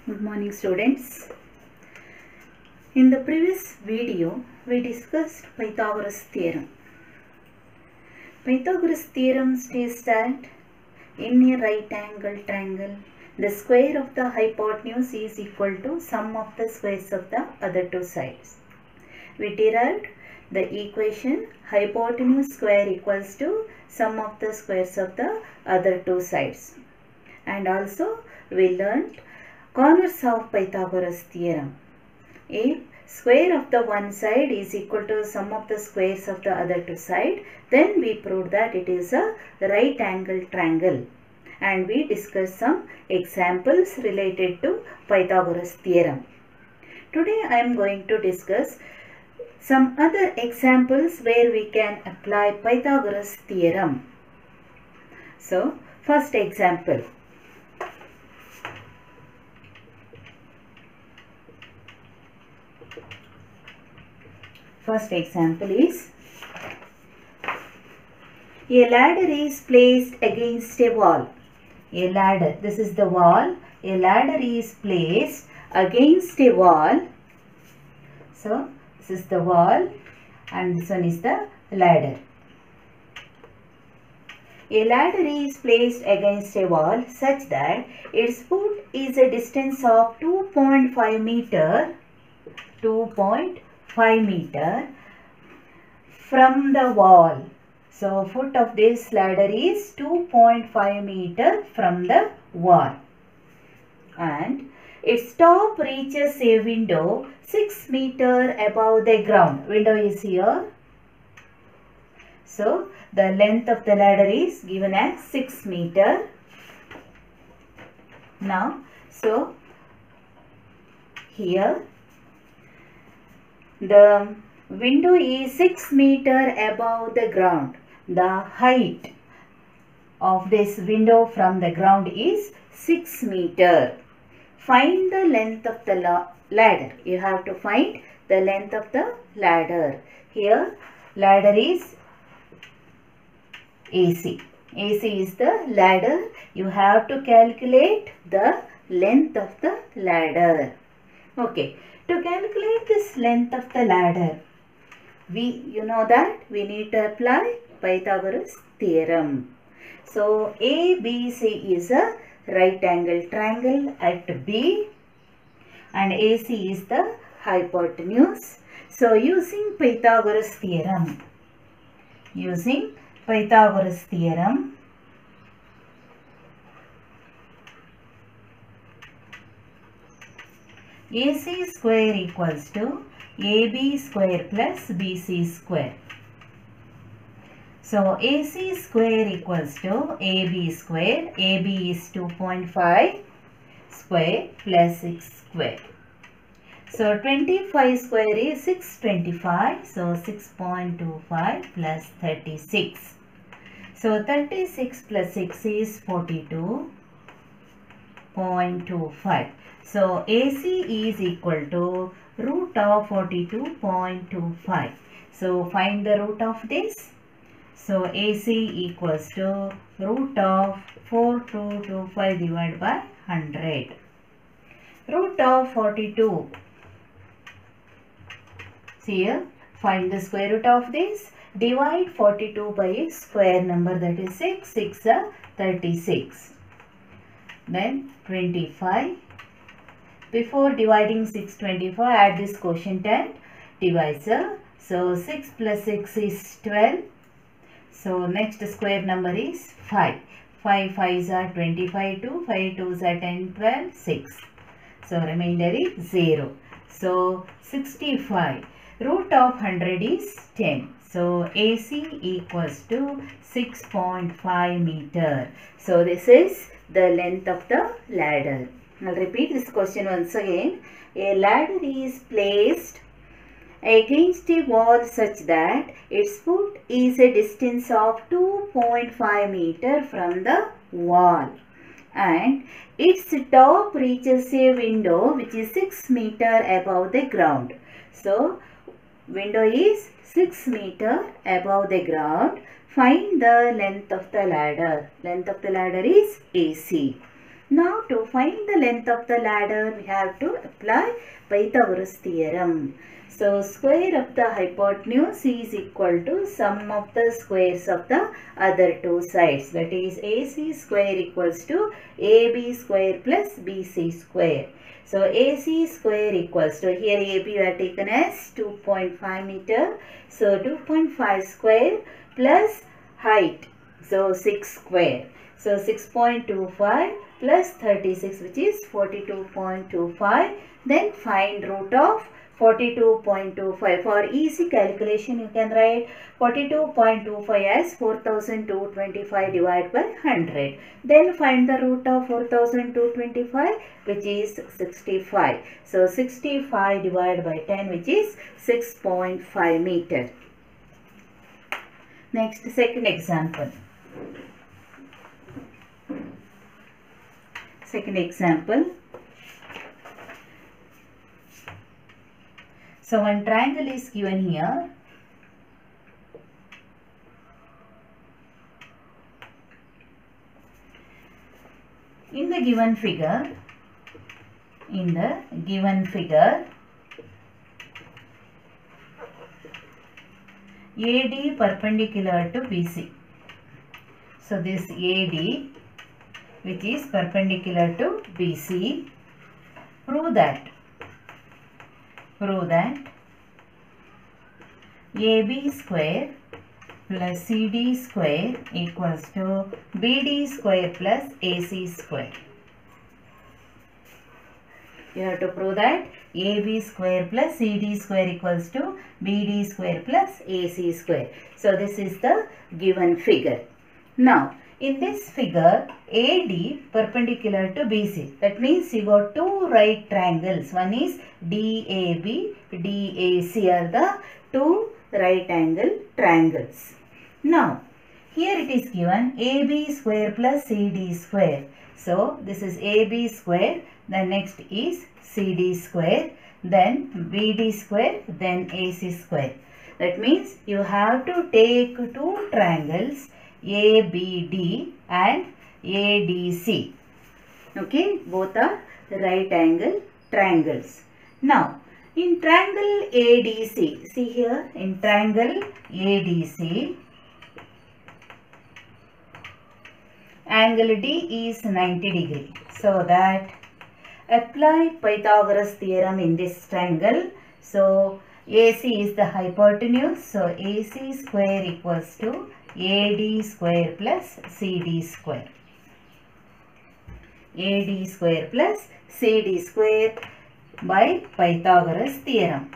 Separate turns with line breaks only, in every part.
Good morning, students. In the previous video, we discussed Pythagoras theorem. Pythagoras theorem states that in a right angle triangle, the square of the hypotenuse is equal to sum of the squares of the other two sides. We derived the equation hypotenuse square equals to sum of the squares of the other two sides. And also we learned converse of Pythagoras theorem. If square of the one side is equal to sum of the squares of the other two sides, then we proved that it is a right angle triangle. And we discussed some examples related to Pythagoras theorem. Today I am going to discuss some other examples where we can apply Pythagoras theorem. So, first example. First example is, a ladder is placed against a wall. A ladder, this is the wall. A ladder is placed against a wall. So, this is the wall and this one is the ladder. A ladder is placed against a wall such that its foot is a distance of 2.5 meter from the wall. So, foot of this ladder is 2.5 meter from the wall. And its top reaches a window 6 meter above the ground. Window is here. So, the length of the ladder is given as 6 meter. Now, so here the window is 6 meter above the ground. The height of this window from the ground is 6 meter. Find the length of the ladder. You have to find the length of the ladder. Here ladder is AC. AC is the ladder. You have to calculate the length of the ladder. Okay. To calculate this length of the ladder, you know that we need to apply Pythagoras theorem. So, ABC is a right angle triangle at B and AC is the hypotenuse. So, using Pythagoras theorem, AC square equals to AB square plus BC square. So, AC square equals to AB square. AB is 2.5 square plus 6 square. So, 25 square is 625. So, 6.25 plus 36. So, 36 plus 6 is 42.25. So, AC is equal to root of 42.25. So, find the root of this. So, AC equals to root of 4225 divided by 100. Root of 42. See here, find the square root of this. Divide 42 by a square number, that is 6. 6 are 36. Then 25. Before dividing 625, add this quotient and divisor. So, 6 plus 6 is 12. So, next square number is 5. 5 5s are 25, 2, 5 2s are 10, 12, 6. So, remainder is 0. So, 65. Root of 100 is 10. So, AC equals to 6.5 meter. So, this is the length of the ladder. I'll repeat this question once again. A ladder is placed against a wall such that its foot is a distance of 2.5 meter from the wall and its top reaches a window which is 6 meter above the ground. So, window is 6 meter above the ground. Find the length of the ladder. Length of the ladder is AC. Now to find the length of the ladder, we have to apply Pythagoras theorem. So square of the hypotenuse is equal to sum of the squares of the other two sides. That is AC square equals to AB square plus BC square. So AC square equals to, here AB we are taken as 2.5 meter. So 2.5 square plus height. So 6 square. So 6.25 plus 36, which is 42.25. Then find root of 42.25. For easy calculation, you can write 42.25 as 4225 divided by 100. Then find the root of 4225, which is 65. So 65 divided by 10, which is 6.5 meter. Next, second example. Second example. So one triangle is given here. In the given figure, AD perpendicular to BC. So this AD, which is perpendicular to BC, prove that AB square plus CD square equals to BD square plus AC square. You have to prove that AB square plus CD square equals to BD square plus AC square. So this is the given figure. Now in this figure, AD perpendicular to BC. That means you got two right triangles. One is DAB, DAC are the two right angle triangles. Now, here it is given AB square plus CD square. So, this is AB square, then next is CD square, then BD square, then AC square. That means you have to take two triangles, ABD and ADC. Okay, both are right angle triangles. Now, in triangle ADC, see here, in triangle ADC, angle D is 90 degree. So that apply Pythagoras theorem in this triangle. So AC is the hypotenuse. So AC square equals to AD square plus CD square. AD square plus CD square by Pythagoras theorem.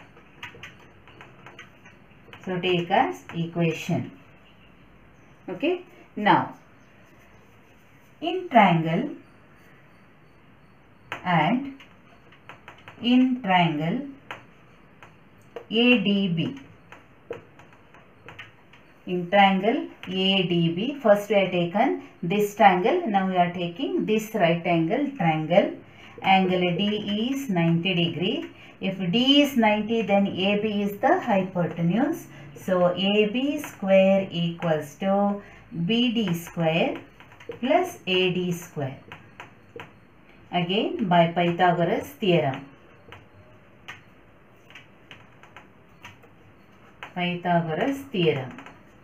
So take as equation. Okay. Now in triangle and in triangle ADB. In triangle ADB, first we have taken this triangle, now we are taking this right angle triangle. Angle D is 90 degree. If D is 90, then AB is the hypotenuse. So AB square equals to BD square plus AD square. Again by Pythagoras theorem. Pythagoras theorem.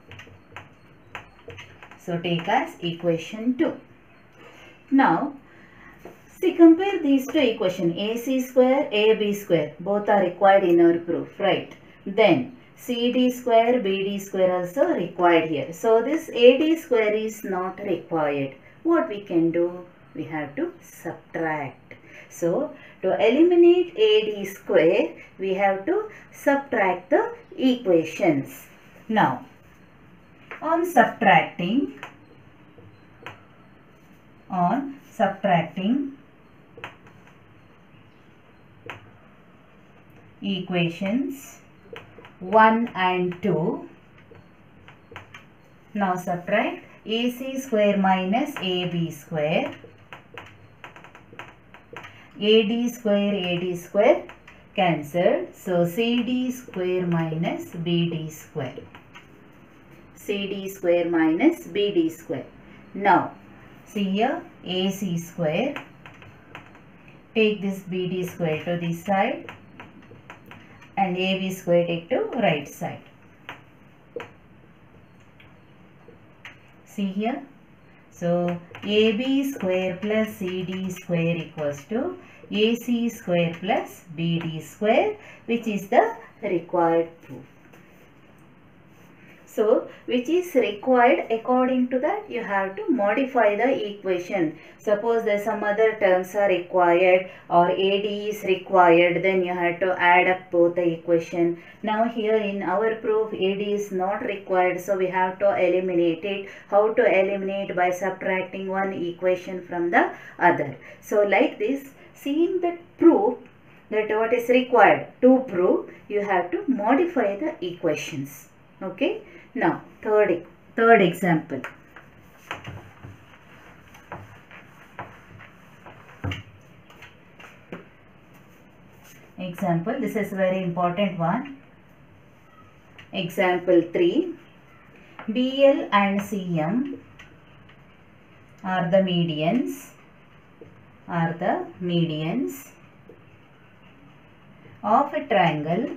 So take as equation 2. Now see, compare these two equations, AC square, AB square, both are required in our proof, right? Then CD square, BD square also required here. So this AD square is not required. What we can do? We have to subtract. So to eliminate AD square, we have to subtract the equations. Now on subtracting equations 1 and 2. Now subtract AC square minus AB square, AD square cancelled. So CD square minus BD square. CD square minus BD square. Now See here, AC square. Take this BD square to this side and AB square take to right side. See here. So AB square plus CD square equals to AC square plus BD square, which is the required proof. So, which is required, according to that you have to modify the equation. Suppose there some other terms are required or AD is required, then you have to add up both the equation. Now here in our proof AD is not required, so we have to eliminate it. How to eliminate? By subtracting one equation from the other. So like this, seeing the proof that what is required to prove, you have to modify the equations. Okay. Now third example. Example, this is very important one. Example 3. BL and CM are the medians of a triangle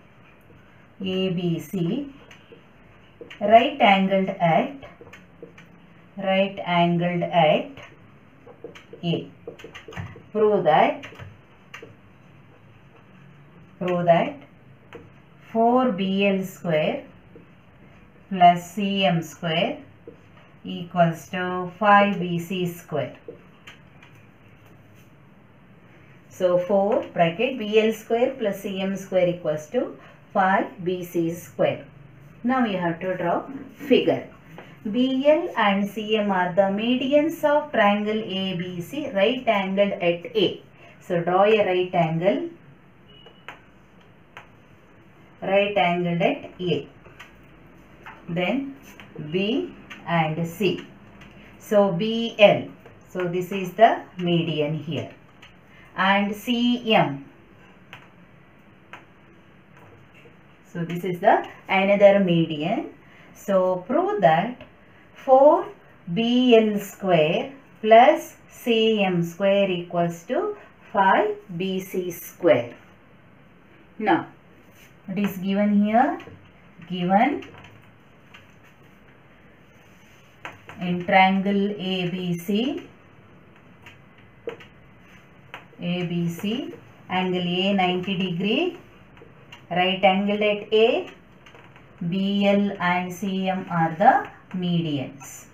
ABC right angled at A. Prove that 4BL square plus CM square equals to 5BC square. So 4 bracket BL square plus CM square equals to 5BC square. Now you have to draw figure. BL and CM are the medians of triangle ABC right angled at A. So draw a right angle at A. Then B and C. So BL. So this is the median here. And CM. So this is the another median. So prove that 4BL square plus CM square equals to 5BC square. Now what is given here? Given in triangle ABC, angle A 90 degree, right angled at A, BL and CM are the medians.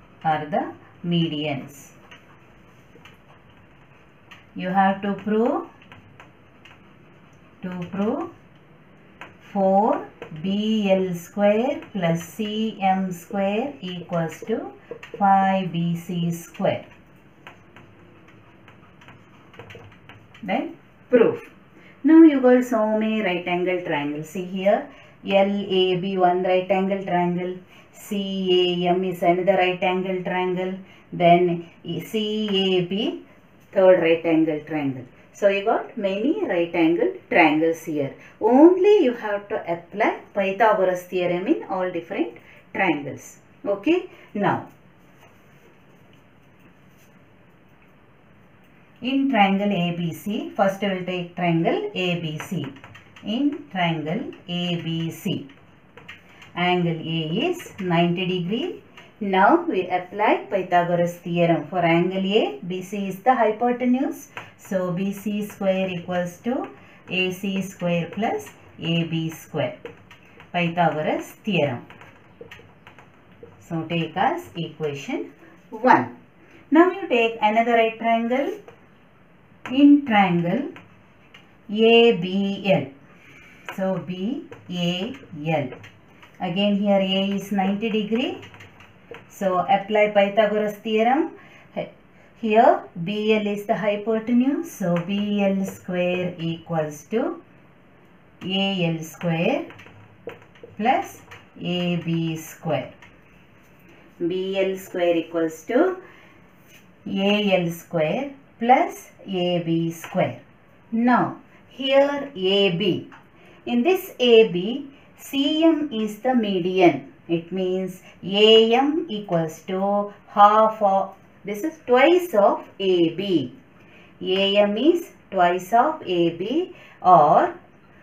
You have to prove 4BL square plus CM square equals to 5BC square. Then proof. Now you got so many right angle triangles. See here, LAB one right angle triangle, CAM is another right angle triangle, then CAB third right angle triangle. So you got many right angle triangles here. Only you have to apply Pythagoras theorem in all different triangles. Okay. Now in triangle ABC, first we will take triangle ABC. In triangle ABC, angle A is 90 degree. Now we apply Pythagoras theorem. For angle A, BC is the hypotenuse. So BC square equals to AC square plus AB square. Pythagoras theorem. So take as equation 1. Now you take another right triangle. In triangle ABL. So BAL. Again here A is 90 degree. So apply Pythagoras theorem. Here BL is the hypotenuse. So BL square equals to AL square plus AB square. BL square equals to AL square plus AB square. Now here AB. In this AB, CM is the median. It means AM equals to half of This is twice of AB. AM is twice of AB, or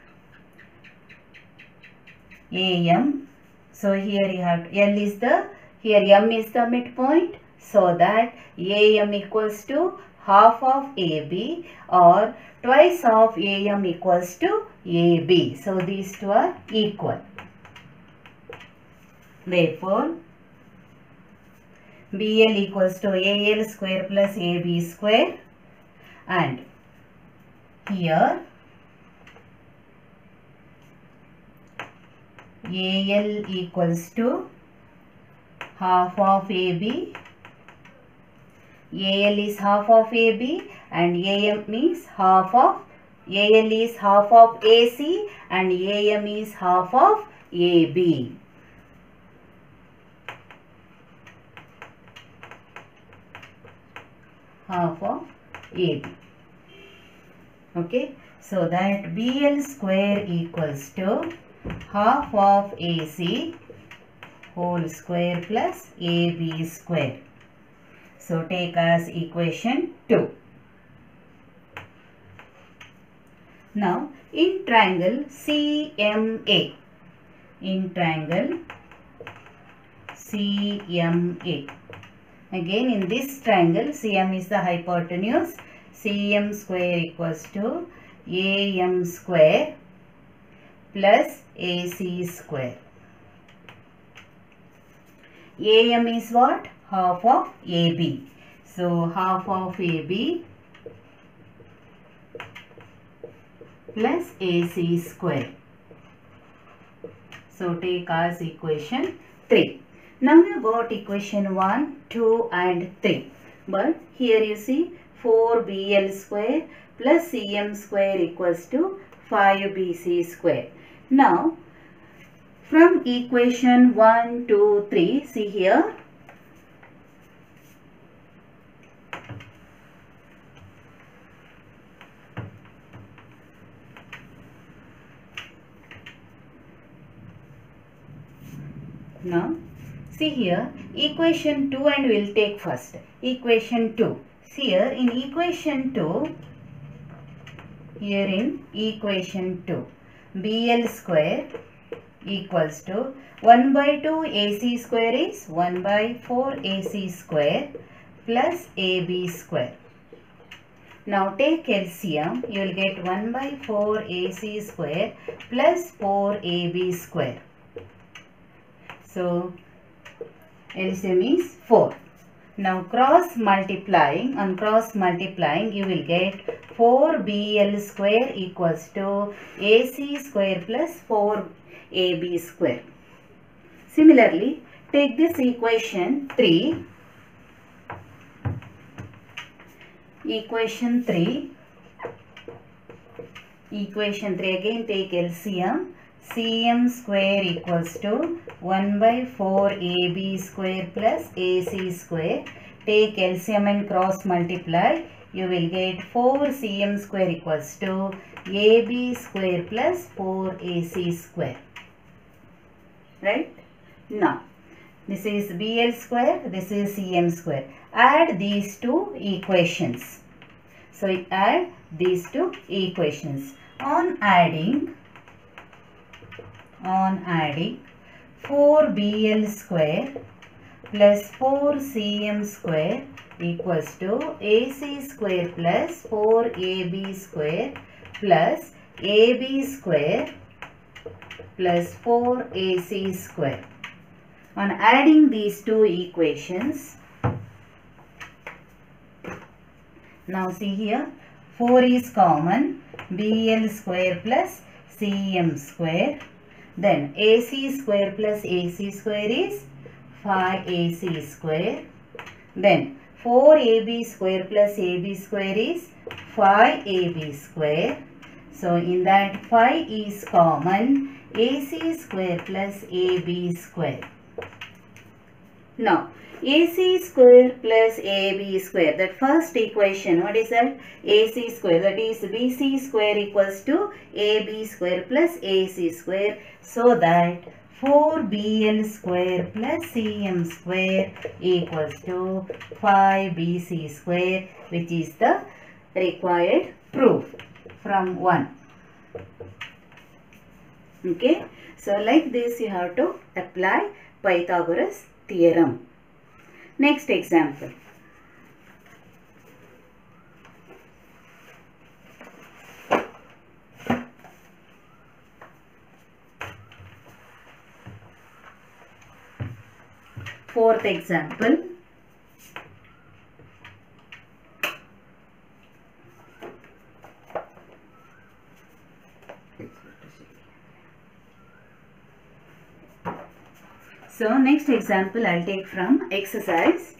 AM. So here you have L is the, here M is the midpoint, so that AM equals to half of AB, or twice of AM equals to AB. So these two are equal. Therefore, BL equals to AL square plus AB square, and here AL equals to half of AB. AL is half of AB and AM is half of, AL is half of AC and AM is half of AB. Half of AB. Okay, so that BL square equals to half of AC whole square plus AB square. So take as equation 2. Now in triangle CMA, in triangle CMA, again in this triangle CM is the hypotenuse, CM square equals to AM square plus AC square. AM is what? Half of AB. So half of AB plus AC square. So take as equation 3. Now you got equation 1, 2 and 3. But here you see 4BL square plus CM square equals to 5BC square. Now from equation 1, 2, 3, see here. Now see here equation 2, and we will take first equation 2. See here in equation 2, here in equation 2, BL square equals to 1 by 2 AC square is 1 by 4 AC square plus AB square. Now take LCM, you will get 1 by 4 AC square plus 4 AB square. So LCM is 4. Now cross multiplying, on cross multiplying you will get 4BL square equals to AC square plus 4AB square. Similarly, take this equation 3. Equation 3 again take LCM. CM square equals to 1 by 4 AB square plus AC square. Take LCM and cross multiply. You will get 4 CM square equals to AB square plus 4 AC square. Right? Now, this is BL square, this is CM square. Add these two equations. So, add these two equations. On adding 4BL square plus 4CM square equals to AC square plus 4AB square plus AB square plus 4AC square. On adding these two equations, now see here 4 is common, BL square plus CM square. Then AC square plus AC square is 5AC square. Then 4AB square plus AB square is 5AB square. So in that 5 is common, AC square plus AB square. Now AC square plus AB square, that first equation, what is that? AC square, that is BC square equals to AB square plus AC square. So that 4BL square plus CM square equals to 5BC square, which is the required proof from 1. Okay, so like this you have to apply Pythagoras theorem. Next example. Fourth example. So next example I'll take from exercise.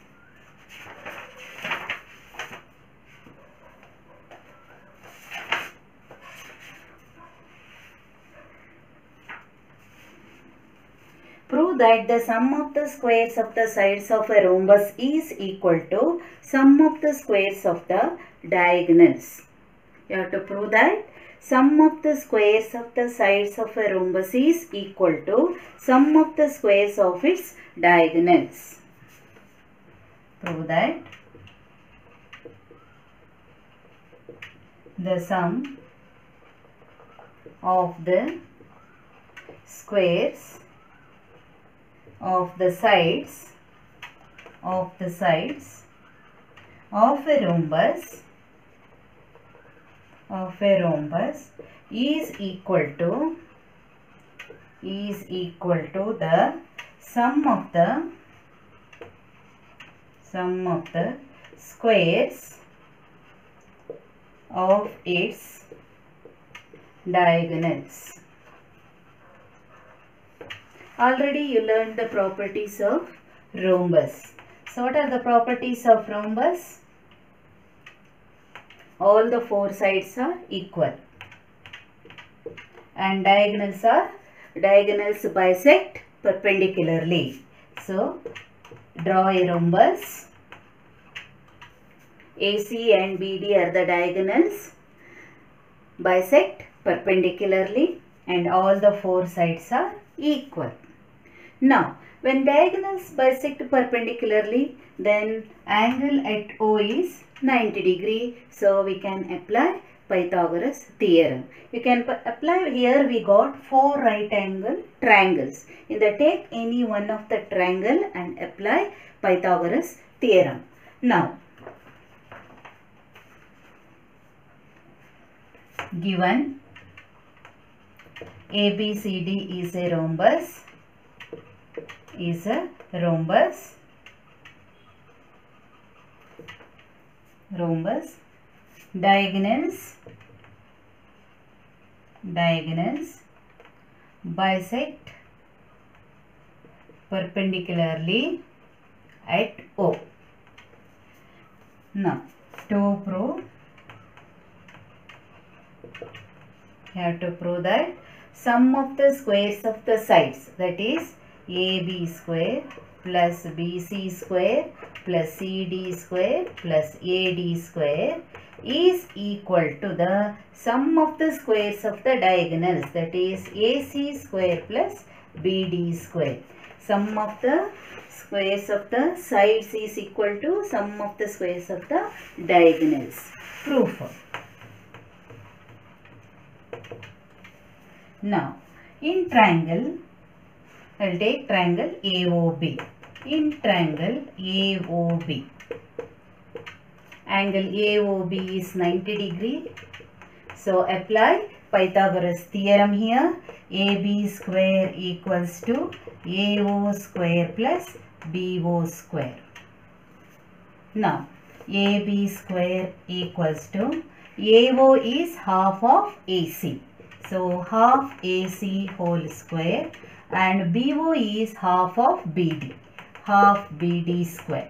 Prove that the sum of the squares of the sides of a rhombus is equal to sum of the squares of the diagonals. You have to prove that sum of the squares of the sides of a rhombus is equal to sum of the squares of its diagonals. Prove that the sum of the squares of the sides of a rhombus is equal to the sum of the squares of its diagonals. Already you learned the properties of rhombus. So what are the properties of rhombus? All the four sides are equal and diagonals bisect perpendicularly. So draw a rhombus. AC and BD are the diagonals, bisect perpendicularly, and all the four sides are equal. Now, when diagonals bisect perpendicularly, then angle at O is 90 degree. So we can apply Pythagoras theorem. You can apply here. We got 4 right angle triangles. In the take any one of the triangle and apply Pythagoras theorem. Now, given ABCD is a rhombus, diagonals bisect perpendicularly at O. Now, to prove, you have to prove that sum of the squares of the sides, that is AB square plus BC square plus CD square plus AD square is equal to the sum of the squares of the diagonals, that is AC square plus BD square. Sum of the squares of the sides is equal to sum of the squares of the diagonals. Proof. Now, in triangle, I will take triangle AOB. In triangle AOB, angle AOB is 90 degree. So, apply Pythagoras theorem here. AB square equals to AO square plus BO square. Now, AB square equals to AO is half of AC. So, half AC whole square, and BO is half of BD, half BD square.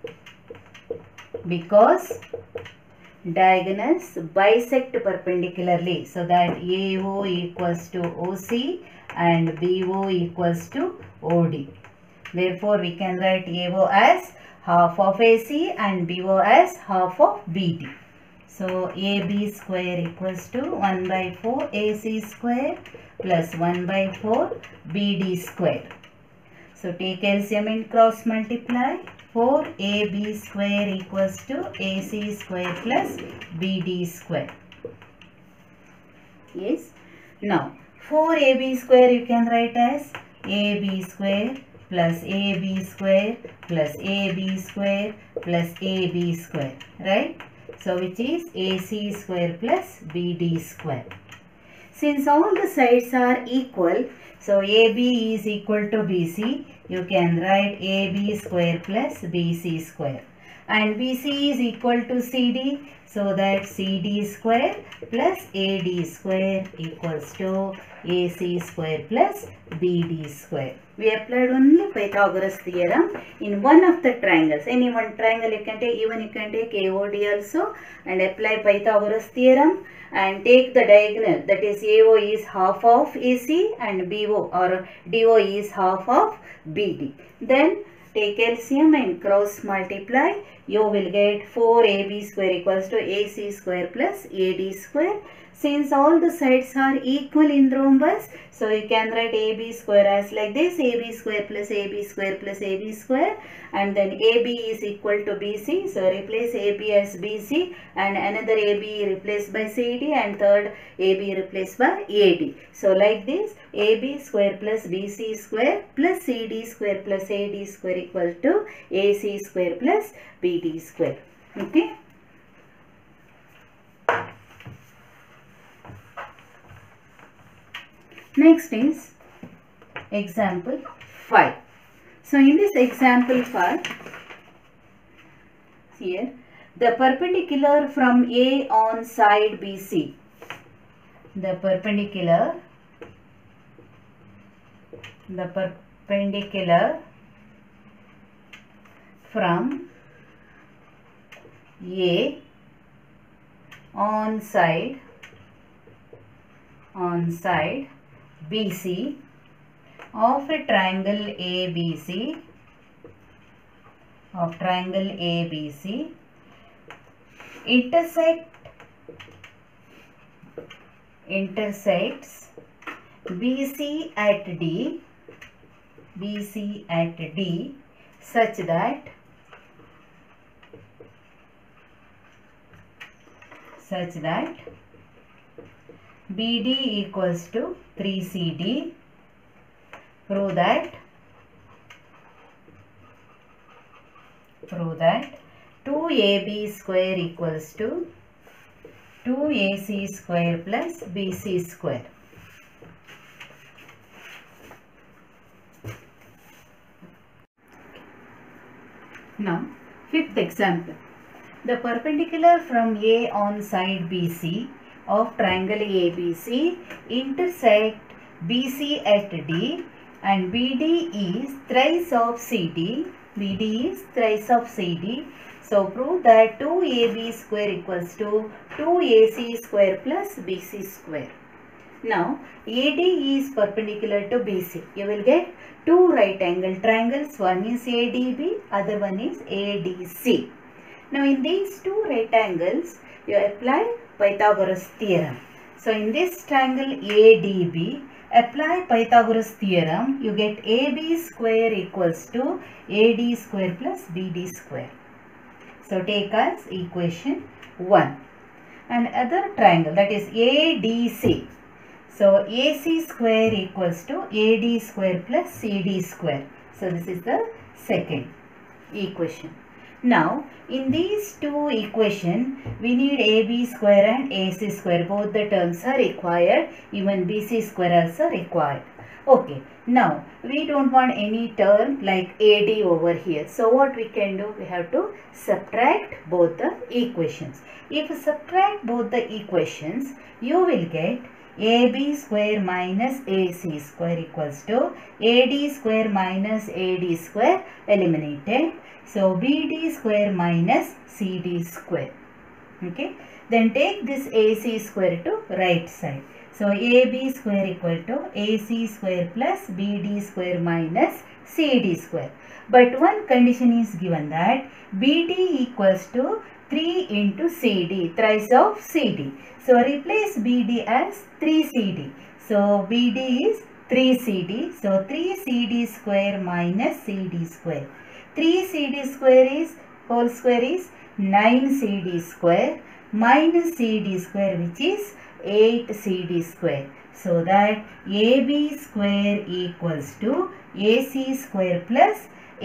Because diagonals bisect perpendicularly, so that AO equals to OC and BO equals to OD. Therefore, we can write AO as half of AC and BO as half of BD. So AB square equals to 1 by 4 AC square plus 1 by 4 BD square. So take LCM and cross multiply. 4AB square equals to AC square plus BD square. Yes. Now 4AB square you can write as AB square plus AB square plus AB square plus AB square, right? So which is AC square plus BD square. Since all the sides are equal, so AB is equal to BC, you can write AB square plus BC square. And BC is equal to CD, so that CD square plus AD square equals to AC square plus BD square. We applied only Pythagoras theorem in one of the triangles. Any one triangle you can take, even you can take AOD also, and apply Pythagoras theorem and take the diagonal, that is AO is half of AC and BO or DO is half of BD. Then take LCM and cross multiply. You will get 4AB square equals to AC square plus AD square. Since all the sides are equal in rhombus, so you can write AB square as like this, AB square plus AB square plus AB square, and then AB is equal to BC, so replace AB as BC, and another AB replaced by CD, and third AB replaced by AD. So like this, AB square plus BC square plus CD square plus AD square equal to AC square plus BD square. Okay. Next is example 5. So in this example 5, here the perpendicular from A on side BC, the perpendicular from A on side BC of a triangle ABC, intersects BC at D such that BD equals to 3CD. Prove that 2AB square equals to 2AC square plus BC square. Now, fifth example. The perpendicular from A on side BC of triangle ABC intersect BC at D, and BD is thrice of CD. So prove that 2AB square equals to 2AC square plus BC square. Now AD is perpendicular to BC. You will get two right angle triangles. One is ADB, other one is ADC. Now in these two right angles, you apply Pythagoras theorem. So in this triangle ADB, apply Pythagoras theorem, you get AB square equals to AD square plus BD square. So take as equation 1. Another triangle, that is ADC. So AC square equals to AD square plus CD square. So this is the second equation. Now in these two equations, we need AB square and AC square. Both the terms are required. Even BC square also required. Okay. Now we don't want any term like AD over here. So what we can do? We have to subtract both the equations. If you subtract both the equations, you will get AB square minus AC square equals to AD square minus AD square eliminated. So BD square minus CD square. Okay. Then take this AC square to right side. So AB square equal to AC square plus BD square minus CD square. But one condition is given that BD equals to 3 into CD, thrice of CD. So replace BD as 3CD. So BD is 3CD. So 3CD square minus CD square. 3CD square is whole square is 9CD square minus CD square, which is 8CD square. So that AB square equals to AC square plus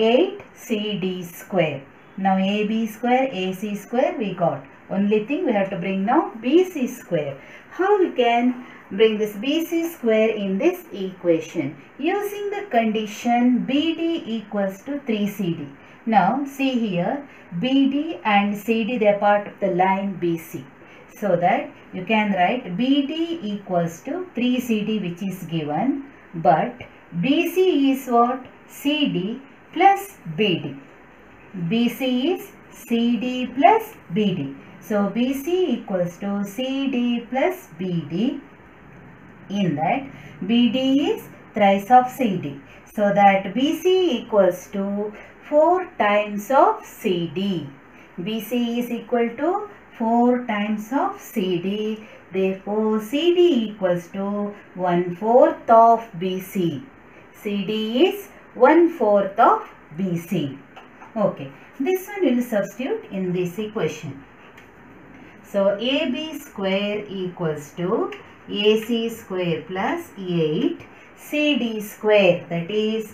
8CD square. Now AB square, AC square we got. Only thing we have to bring now BC square. How we can bring this BC square in this equation? Using the condition BD equals to 3CD. Now see here, BD and CD, they are part of the line BC. So that you can write BD equals to 3CD, which is given, but BC is what? CD plus BD. BC is CD plus BD. So BC equals to CD plus BD. In that BD is thrice of CD. So that BC equals to 4 times of CD. BC is equal to 4 times of CD. Therefore CD equals to 1/4 of BC. CD is 1/4 of BC. Okay, this one will substitute in this equation. So AB square equals to AC square plus 8 CD square, that is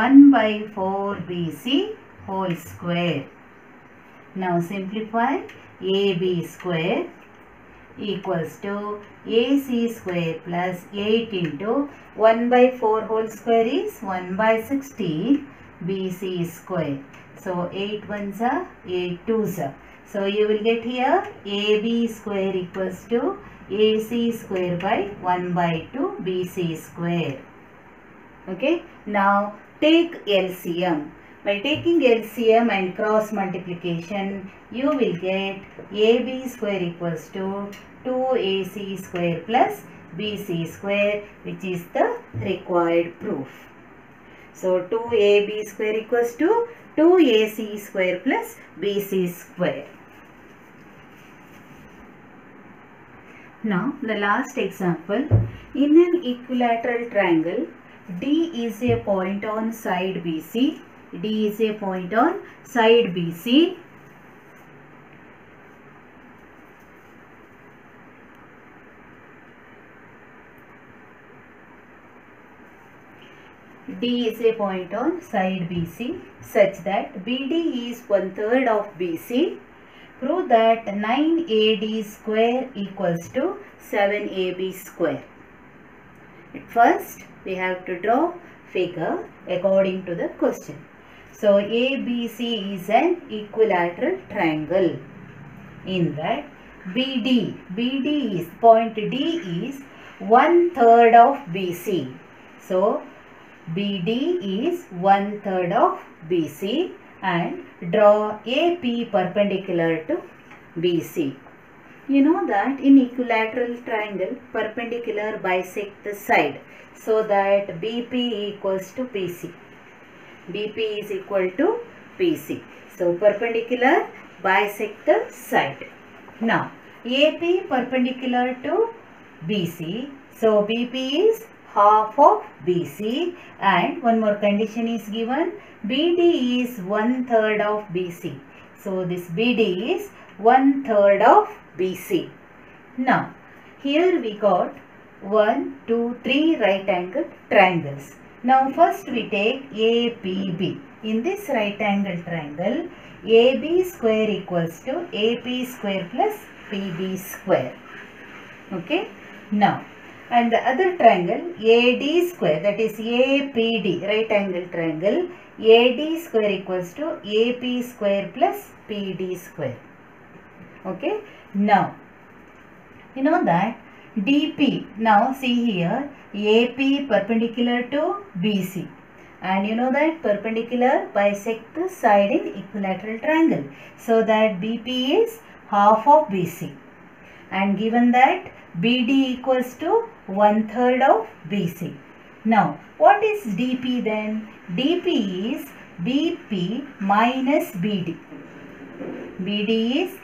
1/4 BC whole square. Now simplify. AB square equals to AC square plus 8 into 1/4 whole square is 1/16 BC square. So 8 ones are 8 twos are. So you will get here AB square equals to AC square by 1/2 BC square. Okay. Now take LCM. By taking LCM and cross multiplication, you will get AB square equals to 2AC square plus BC square, which is the required proof. So 2AB square equals to 2AC square plus BC square. Now the last example. In an equilateral triangle, D is a point on side BC. D is a point on side BC. D is a point on side BC such that BD is 1/3 of BC. Prove that 9AD square equals to 7AB square. At first, we have to draw figure according to the question. So ABC is an equilateral triangle. In that BD is point D is 1/3 of BC. So BD is 1/3 of BC and draw AP perpendicular to BC. You know that in equilateral triangle, perpendicular bisect the side, so that BP equals to PC. BP is equal to PC. So perpendicular bisect the side. Now AP perpendicular to BC. So BP is half of BC, and one more condition is given. BD is 1/3 of BC. So this BD is 1/3 of BC. Now here we got 1, 2, 3 right angle triangles. Now first we take APB. In this right angle triangle, AB square equals to AP square plus PB square. Okay. Now and the other triangle AD square, that is APD, right angle triangle, AD square equals to AP square plus PD square. Okay. Now you know that DP, now see here AP perpendicular to BC, and you know that perpendicular bisect the side in equilateral triangle, so that BP is half of BC, and given that BD equals to 1/3 of BC. Now what is DP then? DP is BP minus BD. BD is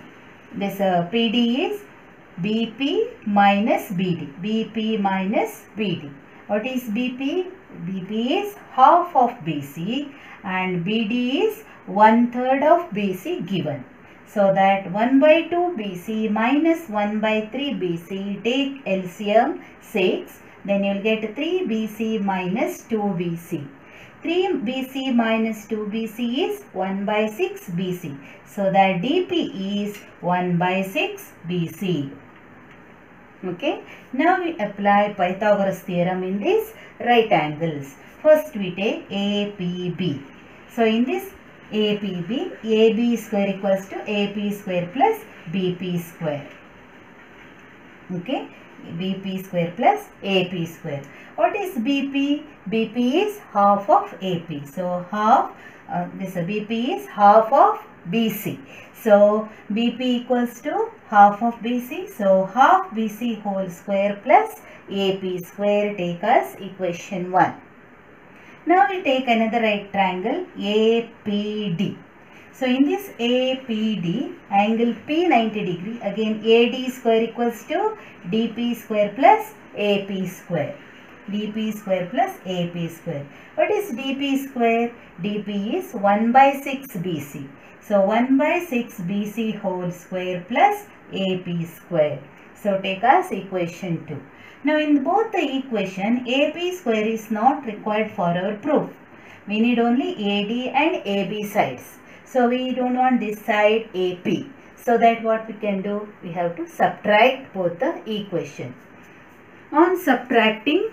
this PD is BP minus BD. BP minus BD. What is BP? BP is half of BC and BD is 1/3 of BC given. So that 1/2 BC minus 1/3 BC, take LCM 6, then you will get 3 BC minus 2 BC. 3 BC minus 2 BC is 1/6 BC. So that DP is 1/6 BC. Okay. Now we apply Pythagoras theorem in these right angles. First we take APB. So in this APB, AB square equals to AP square plus BP square. Okay. BP square plus AP square. What is BP? BP is half of AP. So half, this BP is half of BC. So BP equals to half of BC. So half BC whole square plus AP square, take as equation 1. Now we take another right triangle APD. So in this APD, angle P 90 degree, again AD square equals to DP square plus AP square. DP square plus AP square. What is DP square? DP is 1/6 BC. So 1/6 BC whole square plus AP square. So take as equation 2. Now in both the equation, AP square is not required for our proof. We need only AD and AB sides. So we don't want this side AP. So that what we can do? We have to subtract both the equation. On subtracting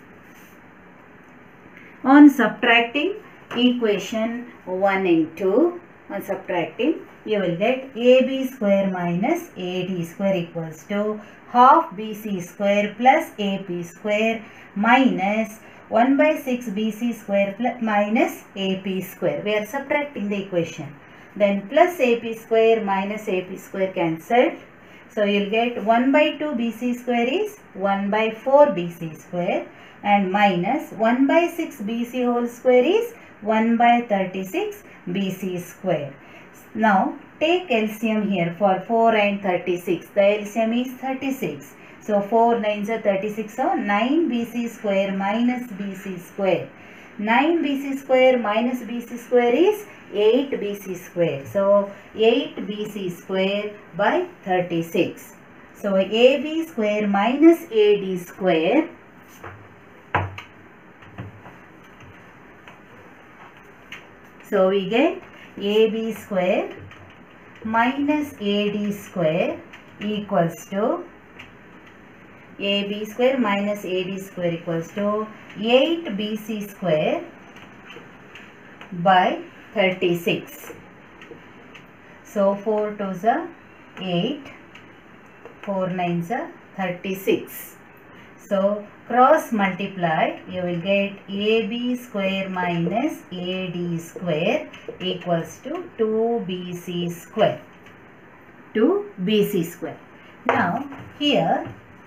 equation 1 and 2, on subtracting, you will get AB square minus AD square equals to half BC square plus AP square minus 1/6 BC square plus minus AP square. We are subtracting the equation. Then plus AP square minus AP square cancelled. So you will get 1/2 BC square is 1/4 BC square and minus 1/6 BC whole square is 1/36 BC square. Now take LCM here for 4 and 36. The LCM is 36. So 4 9s are 36. So 9 BC square minus BC square. 9 BC square minus BC square is 8 BC square. So 8 BC square by 36. So AB square minus AD square. So we get AB square minus AD square equals to AB square minus AD square equals to 8 BC square by 36. So 4 2s are 8, 4 9s are 36. So cross multiply, you will get AB square minus AD square equals to 2 BC square. 2 BC square. Now here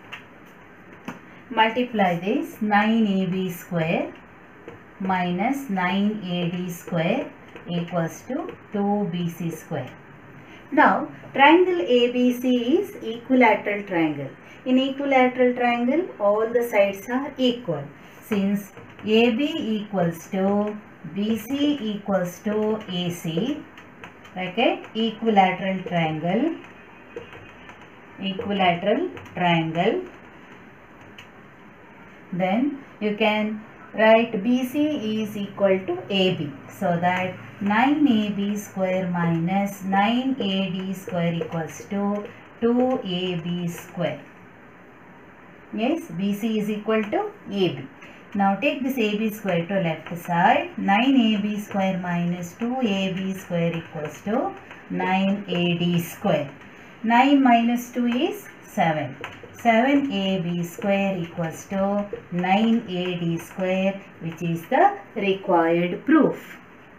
multiply this 9AB square minus 9AD square equals to 2 BC square. Now triangle ABC is equilateral triangle. In equilateral triangle, all the sides are equal. Since AB equals to BC equals to AC, okay, equilateral triangle, then you can write BC is equal to AB. So that 9AB square minus 9AD square equals to 2AB square. Yes, BC is equal to AB. Now take this AB square to left side. 9AB square minus 2AB square equals to 9AD square. 9 minus 2 is 7. 7AB square equals to 9AD square, which is the required proof.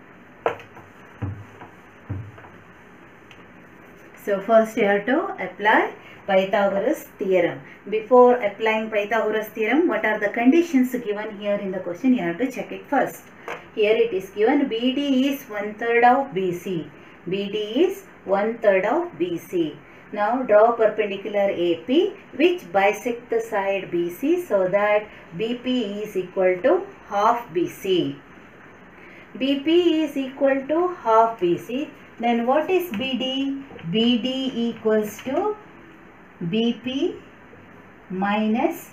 So first you have to apply Pythagoras theorem. Before applying Pythagoras theorem, what are the conditions given here in the question? You have to check it first. Here it is given BD is 1/3 of BC. BD is 1/3 of BC. Now draw perpendicular AP which bisect the side BC so that BP is equal to half BC. BP is equal to half BC. Then what is BD? BD equals to BP minus.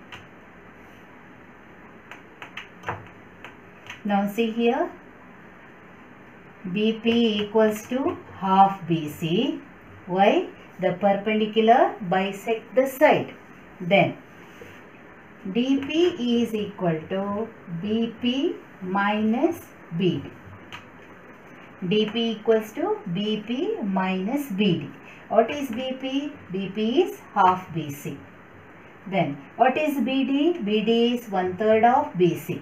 Now see here. BP equals to half BC. Why? The perpendicular bisect the side. Then DP is equal to BP minus BD. DP equals to BP minus BD. What is BP? BP is half BC. Then what is BD? BD is 1/3 of BC.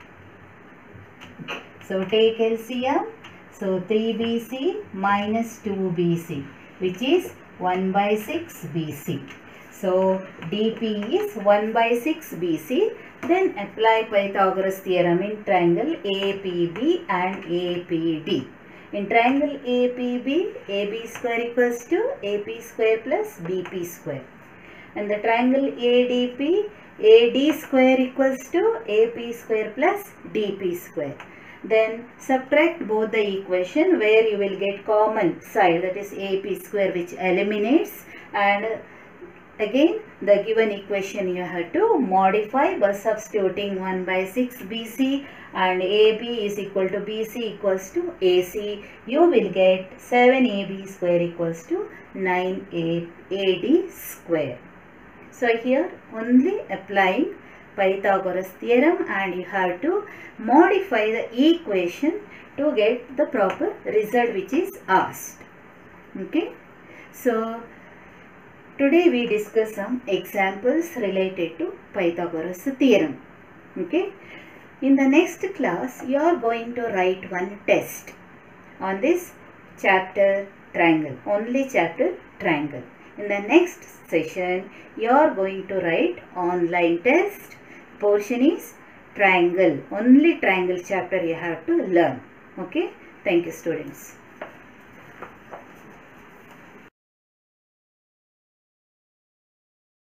So take LCM. So 3BC minus 2BC, which is 1/6 BC. So DP is 1/6 BC. Then apply Pythagoras theorem in triangle APB and APD. In triangle APB, AB square equals to AP square plus BP square. And the triangle ADP, AD square equals to AP square plus DP square. Then subtract both the equation where you will get common side, that is AP square, which eliminates, and again the given equation you have to modify by substituting 1/6 BC and AB is equal to BC equals to AC. You will get 7AB square equals to 9AD square. So here only applying Pythagoras theorem and you have to modify the equation to get the proper result which is asked. Okay. So today we discuss some examples related to Pythagoras theorem. Okay. In the next class you are going to write one test on this chapter triangle, only chapter triangle. In the next session you are going to write online test. Portion is triangle, only triangle chapter you have to learn. Okay. Thank you students.